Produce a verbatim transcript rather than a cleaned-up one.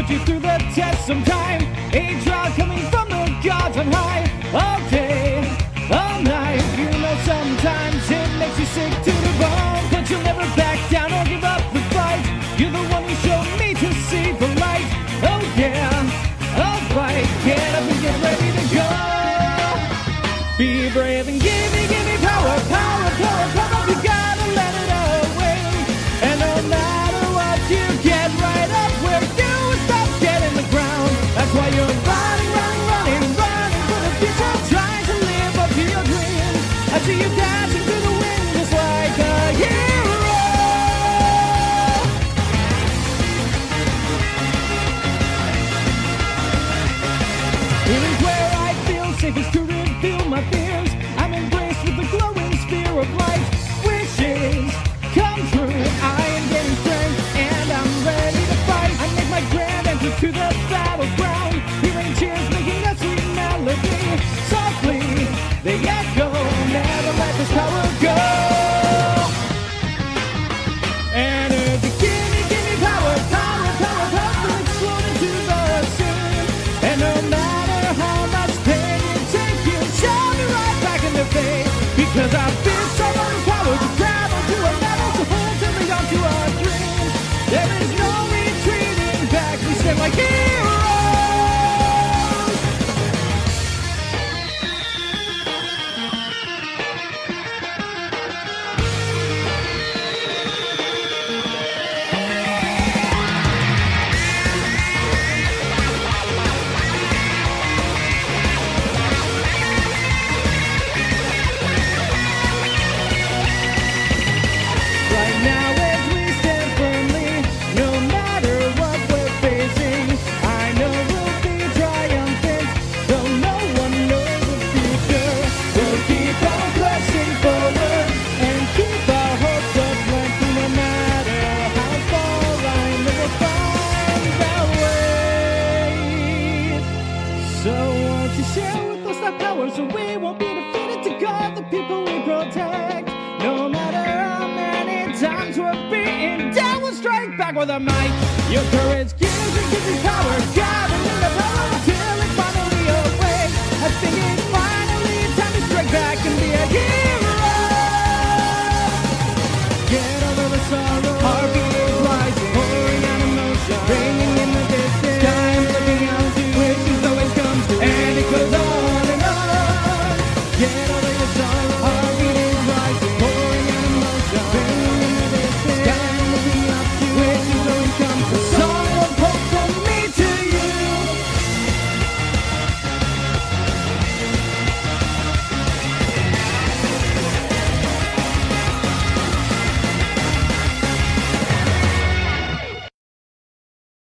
put you through the test sometime. A trial coming from the gods on high. All day, all night. You know sometimes it makes you sick to the bone, but you'll never back down or give up the fight. You're the one who showed me to see the light. Oh yeah, alright, get up and get ready to go. Be brave and give me, give me power, power, power, power. You gotta let it all win. And no matter what, you get right up where you stop getting the ground. That's why you're running, running, running, running for the future, trying to live up to your dreams. I see you dancing through the wind just like a hero. Here is where I feel safest to reveal my fears. I'm embraced with the glowing sphere of light. Wishes come true. I am getting strength and I'm ready to fight. I make my grand entrance to the battleground, hearing cheers making a sweet melody. Softly they echo, never let this power go. Energy, give me, give me power, power, power, power to explode into the scene. And no matter how much pain you take, you shall be right back in the face. Because I feel so much power to travel to a level, to hold to me on to our dreams. There is no retreating back, we stand like heroes. Right now as we stand firmly, no matter what we're facing, I know we'll be triumphant, though no one knows the future. We'll keep on pressing forward and keep our hopes up plenty, no matter how far. I know we'll find our way. So won't you share with us that power so we won't be defeated, to guard the people we protect. No matter how many times we're beaten down, we'll strike back with our might. Your courage gives and gives me